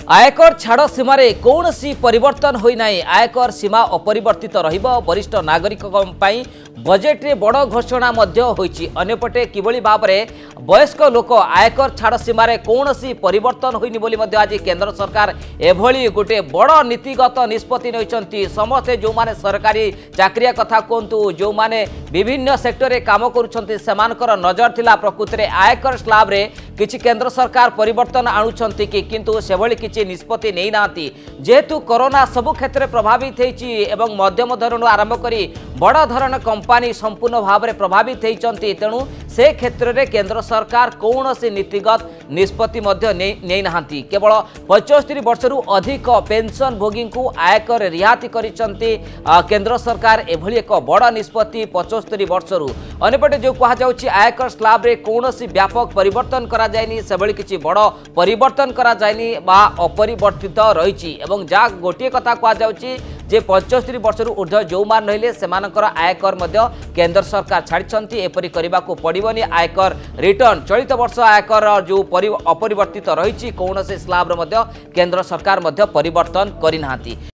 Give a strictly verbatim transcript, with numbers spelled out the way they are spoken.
आयकर छाड़ सीमार कौन सी परिवर्तन होना आयकर सीमा अपरिवर्तित रहिबो। वरिष्ठ नागरिक बजेट रे बड़ घोषणा अन्यपटे किभली भाव में वयस्क लोक आयकर छाड़ सीमार कौन सी परिवर्तन होनी बोली आज केंद्र सरकार एभली गोटे बड़ नीतिगत निष्पत्ति नहीं। समस्ते जो माने सरकारी चाकरिया कथा कहतु जो माने विभिन्न सेक्टर रे काम करुछंती सेमानकर नजर थिला प्रकृत रे आयकर स्लैब रे किछि केंद्र सरकार परिवर्तन आणुछंती कि किंतु सेभली किछि निष्पत्ति नै नांती। जेहेतु कोरोना सबु क्षेत्र प्रभावित होईछि एवं मध्यम धरण आरंभ करी बड़ धरण कंपनी संपूर्ण भाव में प्रभावित होईछंती। तेणु से क्षेत्र में केंद्र सरकार कौन सी नीतिगत निष्पत्ति नहीं नांती। केवल पचहत्तर वर्षरु अधिक पेंशन भोगी को आयकर रिहाती करिसंती केंद्र सरकार एभली एक बड़ निष्पत्ति पचहत्तर वर्षरु। अन्यपटे जो कहुच्छी आयकर स्लैब रे कौन सी व्यापक परिवर्तन करा जायनी सेभली किछि बड़ परिवर्तन करा जायनी बा अपरिवर्तित रही। एवं जा गोटे कथा कहुच्छी जे पचहत्तर वर्षरु ऊर्ध्व जो मान रहिले सेमानकर आयकर मध्य केंद्र सरकार छाड़िछंती। एपरि करिबाकू पड़िबनी आयकर रिटर्न चलित वर्ष आयकर जो अपरिवर्तित रही कौन से स्लैब रे मध्य केंद्र सरकार मध्य परिवर्तन करिनाहांती।